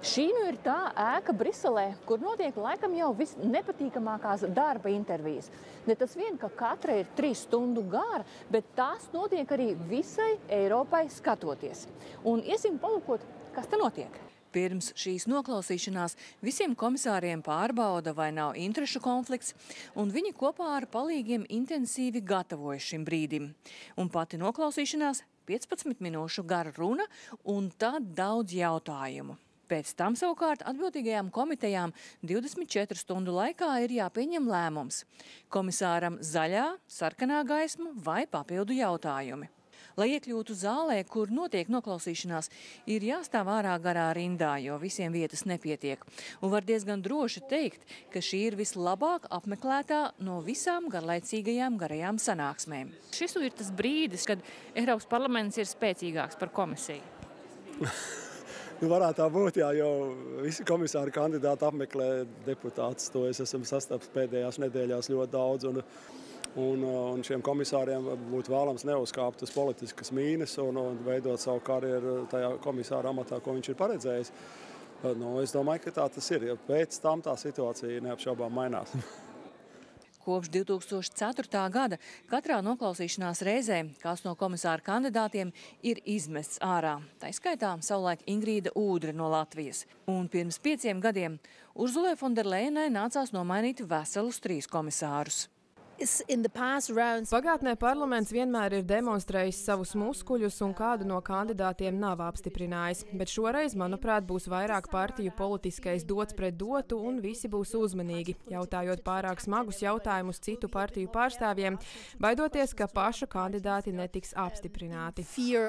Šī nu ir tā ēka Briselē, kur notiek laikam jau visnepatīkamākās darba intervijas. Ne tas vien, ka katra ir 3 stundu gara, bet tās notiek arī visai Eiropai skatoties. Un iesim palūkot, kas te notiek. Pirms šīs noklausīšanās visiem komisāriem pārbauda, vai nav interešu konflikts, un viņi kopā ar palīgiem intensīvi gatavojas šim brīdim. Un pati noklausīšanās 15 minūšu gara runa un tad daudz jautājumu. Pēc tam savukārt atbildīgajām komitejām 24 stundu laikā ir jāpieņem lēmums. Komisāram zaļā, sarkanā gaisma vai papildu jautājumi. Lai iekļūtu zālē, kur notiek noklausīšanās, ir jāstāv ārā garā rindā, jo visiem vietas nepietiek. Un var diezgan droši teikt, ka šī ir vislabāk apmeklētā no visām garlaicīgajām garajām sanāksmēm. Šis ir tas brīdis, kad Eiropas parlaments ir spēcīgāks par komisiju. Varētu tā būt, jā, jo visi komisāri kandidāti apmeklē deputātus. To es esmu sastaps pēdējās nedēļās ļoti daudz. Un šiem komisāriem būtu vēlams neuzkāpt uz politiskas mīnas un veidot savu karjeru tajā komisāra amatā, ko viņš ir paredzējis. Es domāju, ka tā tas ir. Pēc tam tā situācija neapšaubām mainās. Kopš 2004. gada katrā noklausīšanās reizē kāds no komisāra kandidātiem ir izmests ārā. Tā skaitā savulaik Ingrīda Ūdre no Latvijas. Un pirms 5 gadiem Urzulai Fonderlejenai nācās nomainīt veselus 3 komisārus. Pagātnē parlaments vienmēr ir demonstrējis savus muskuļus un kādu no kandidātiem nav apstiprinājis, bet šoreiz, manuprāt, būs vairāk partiju politiskais dots pret dotu un visi būs uzmanīgi, jautājot pārāk smagus jautājumus citu partiju pārstāvjiem, baidoties, ka pašu kandidāti netiks apstiprināti.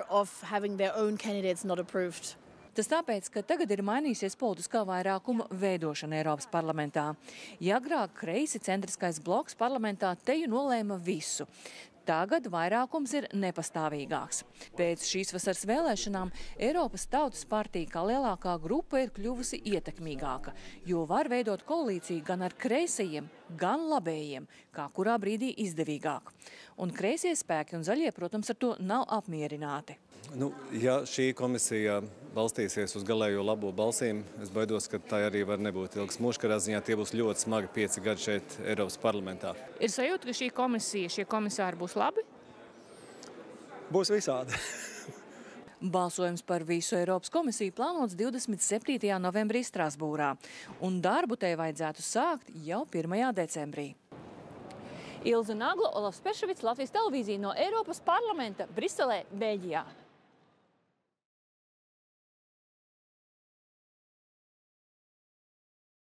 Tas tāpēc, ka tagad ir mainīsies politiskā vairākuma veidošana Eiropas parlamentā. Ja agrāk kreisi centriskais bloks parlamentā teju nolēma visu, tagad vairākums ir nepastāvīgāks. Pēc šīs vasaras vēlēšanām Eiropas Tautas partija kā lielākā grupa ir kļuvusi ietekmīgāka, jo var veidot koalīciju gan ar kreisajiem, gan labējiem, kā kurā brīdī izdevīgāk. Un kreisie spēki un zaļie, protams, ar to nav apmierināti. Ja šī komisija balstīsies uz galējo labo balsīm, es baidos, ka tā arī var nebūt ilgs mūžs. Kādā ziņā tie būs ļoti smagi 5 gadi šeit Eiropas parlamentā. Ir sajūta, ka šī komisija, šie komisāri būs labi? Būs visādi. Balsojums par visu Eiropas komisiju plānots 27. novembrī Strasbūrā, un darbu tai vajadzētu sākt jau 1. decembrī. Ilze Nagla, Olafs Perševits, Latvijas televīzija no Eiropas parlamenta Briselē, Beļģijā.